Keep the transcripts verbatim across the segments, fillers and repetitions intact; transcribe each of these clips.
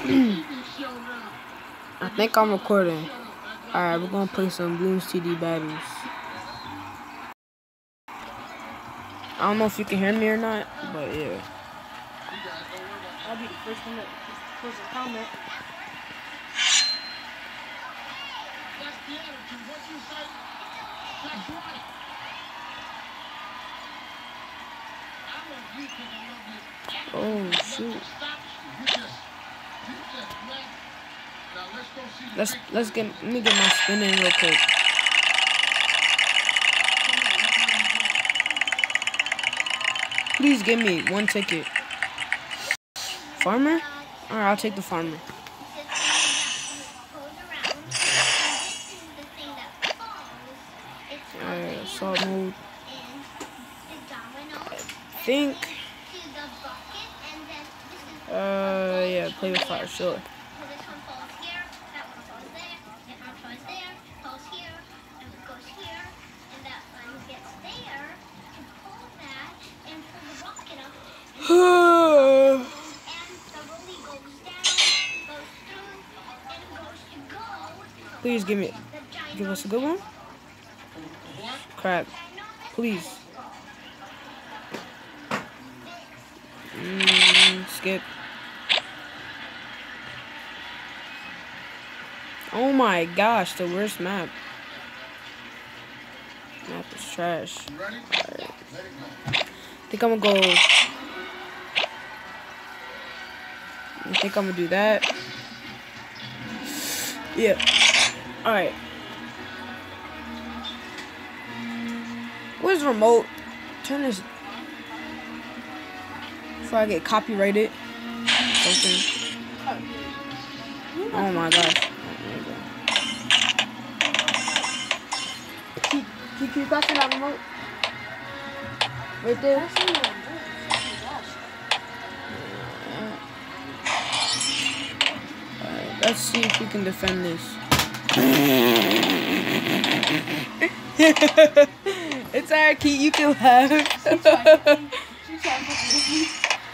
I think I'm recording. Alright, we're gonna play some Bloons T D battles. I don't know if you can hear me or not, but yeah. I'll be the first one to post a comment. That's the attitude. What you say, that's right. I love you because I love you. Oh shoot. Let's let's get let me get my spin in real quick. Please give me one ticket. Farmer? Alright, I'll take the farmer. Alright, assault mode. I think Uh yeah, play with fire, sure. Please give me, give us a good one. Crap, please. Mm, skip. Oh my gosh, the worst map. Map is trash. Right. I think I'm gonna go. I think I'm gonna do that. Yeah. Alright. Where's the remote? Turn this before I get copyrighted. Something. Oh my gosh. Keep, keep, keep pressing that remote. Right there. Alright, let's see if we can defend this. It's alright, Keith, you can laugh. She tried to hit me.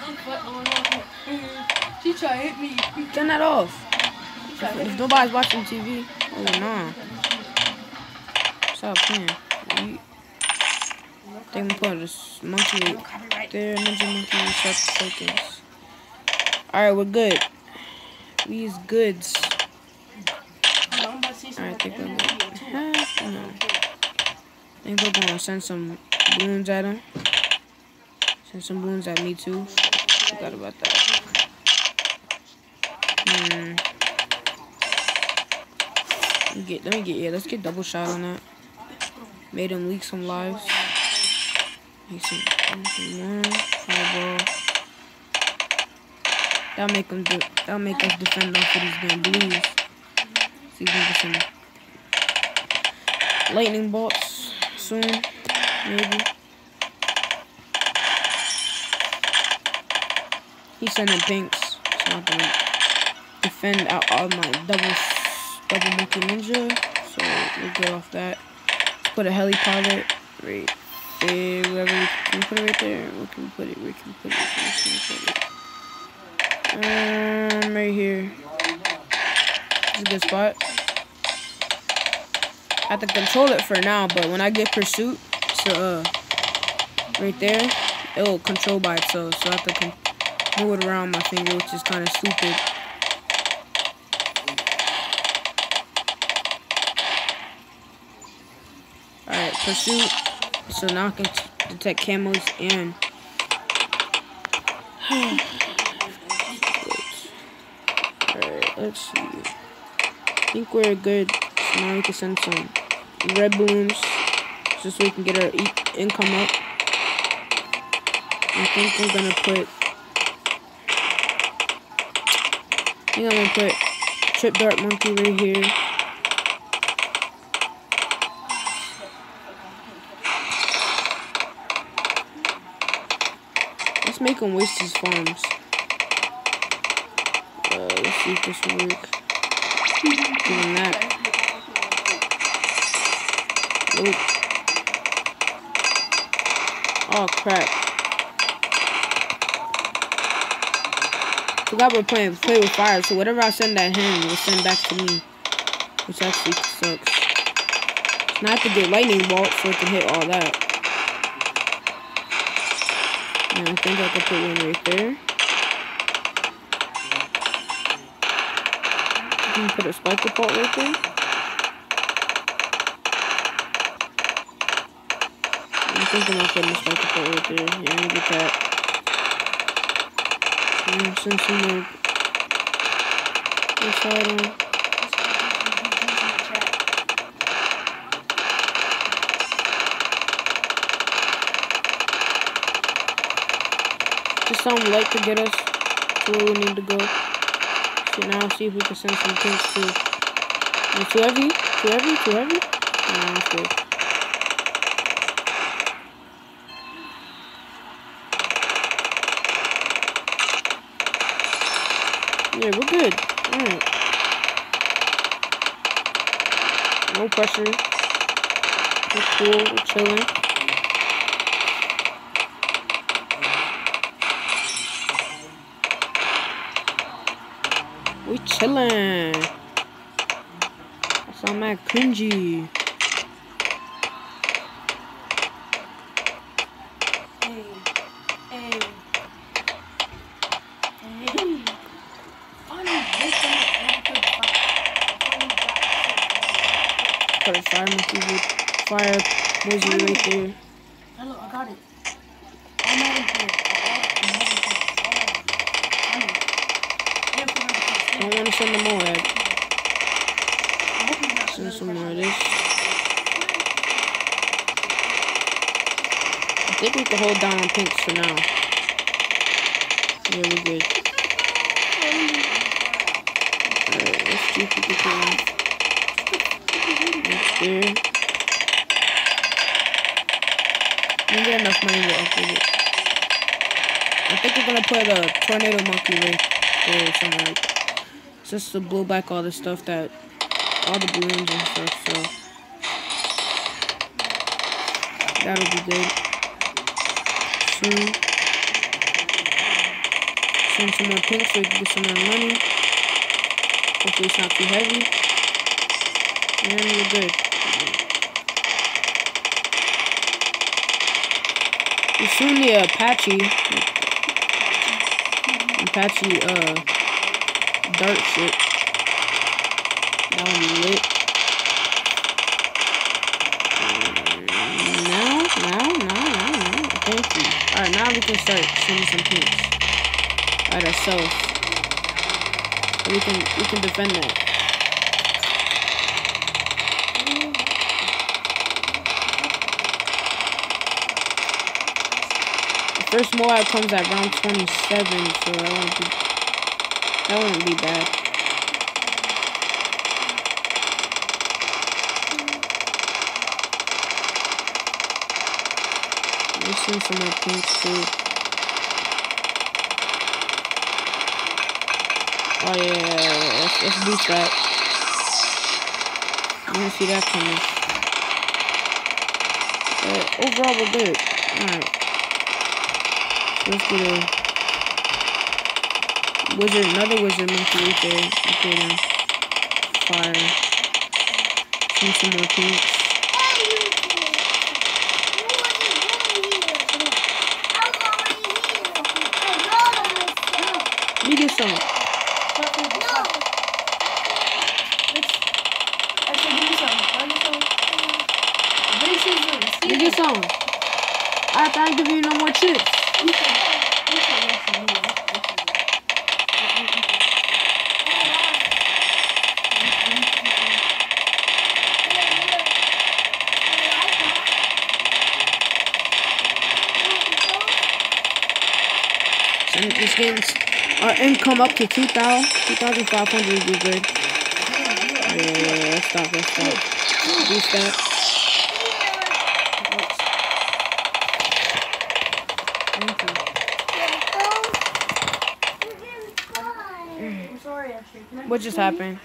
She tried to hit me. Turn that off. If, if nobody's watching T V, oh no. Stop playing. I think I'm gonna put this monkey right there. Ninja monkey, sharp tokens. Alright, we're good. These goods. Alright, I think we're good. Huh? No. I think we're gonna send some balloons at him. Send some balloons at me too. Forgot about that. Hmm. Let me get, let me get, yeah, let's get double shot on that. Made him leak some lives. Make some, some one, fireball. That'll make them do, that'll make us defend off of these damn blues. See if we can get some lightning bolts soon, maybe. He's sending pinks, so I'm gonna defend out all my double, double monkey ninja. So we'll get off that. Let's put a heli pilot right there. Wherever we can we put it right there. Where can we put it? Where can we put it? Where can we put it? Um, right here. It's a good spot. I have to control it for now, but when I get pursuit, so uh, right there, it'll control by itself. So I have to move it around my finger, which is kind of stupid. Alright, pursuit. So now I can detect camos and. Alright, let's see. I think we're good. So now we can send some red balloons just so we can get our e income up. I think we're gonna put. I think I'm gonna put Trip Dart Monkey right here. Let's make him waste his farms. Uh, let's see if this will work. Doing that. Nope. Oh crap. Forgot we're playing play with fire, so whatever I send at him will send back to me. Which actually sucks. So now I have to get lightning bolt so it can hit all that. And I think I can put one right there. I can put a spiker bolt right there. I'm thinking about putting a spiker bolt right there. Yeah, let me get that. And send some more. Let's try it on. Just something light to get us to where we need to go. So now see if we can send some pinks too. And too heavy? Too heavy? Too heavy? No, that's good. Yeah, we're good. Alright. No pressure. We're cool. We're chilling. We chillin'. That's all mad cringy. Hey, hey, hey. Put a fire monkey with fire wizard right there. Hello, I got it. I'm not in here. I'm not in here. Don't want to send them more, Ed. Send some more of this. I think we can hold down on pinks for now. Yeah, we're good. Alright, let's see if we can kill him. Right there. We didn't get enough money to upgrade it. I think we're gonna put a tornado monkey right there or something like that. Just to blow back all the stuff that, all the balloons and stuff, so that'll be good. Soon. Send some more pinks so we can get some more money. Hopefully it's not too heavy. And we're good. We soon the Apache. Apache, uh, dart shit. That one be lit. Now, now, now, now, now. Thank you. Alright, now we can start sending some pinks. Alright, ourselves. We can, we can defend that. First Moab comes at round twenty-seven, so that won't be that won't be bad. Let's see some more pinks too. Oh yeah, yeah, yeah, yeah. Let's, let's boost that. I didn't see that coming. But overall, we're good. Alright. Let's get a wizard, another wizard monkey right there. Okay, now. Fire. Send some more pinks. Let me get some. Let me get some. Alright, I ain't giving you no more chips. This game's our income up to two thousand, two thousand five hundred would be good. Yeah, yeah, yeah, let's stop, let's stop. Boost that. What just happened?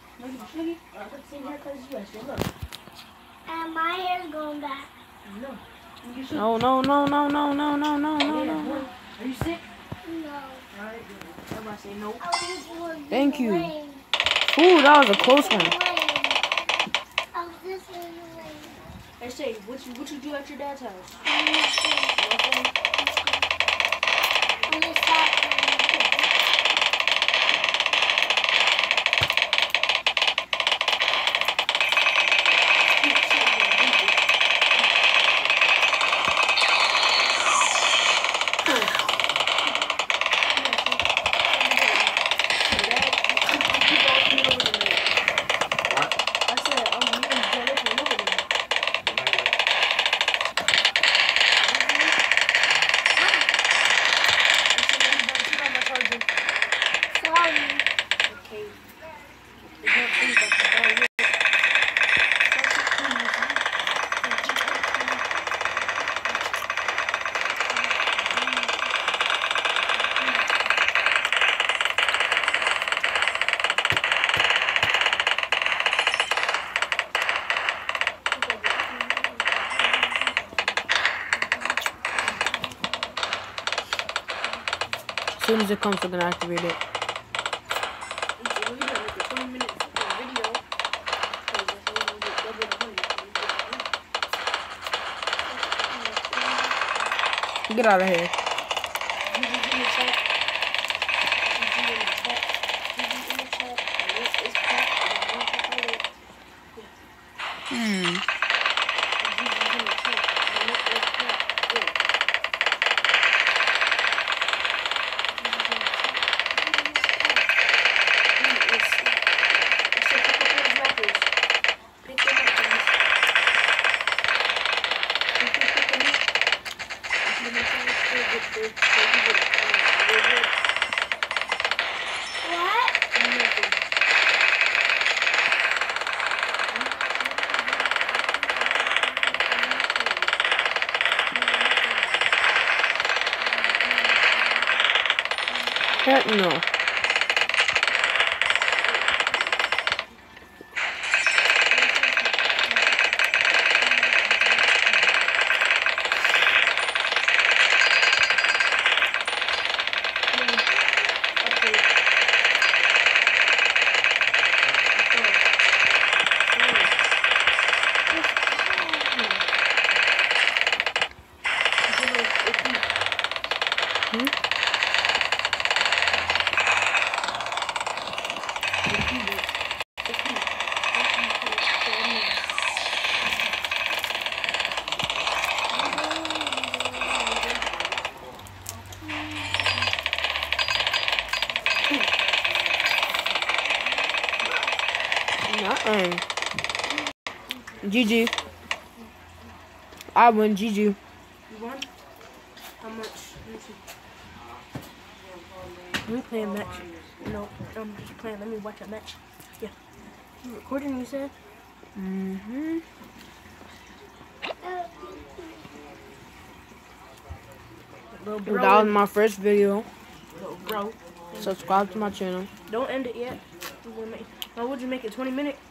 And my hair's going back. No, no, no, no, no, no, no, no, no, no. Are you sick? No. Alright. Everybody say no. Thank you. Ooh, that was a close one. They say, what you what you do at your dad's house? As soon as it comes, we're gonna activate it. Get out of here. Hmm. Heck no. Uh-uh. G G. I win. G G. You won? How much? Let me see. Let me play a match. No, I'm just playing. Let me watch a match. Yeah. You recording, you said? Mm-hmm. Little bro. That was my first video. Little bro. Subscribe to my channel. Don't end it yet. Now, would you make it twenty minutes?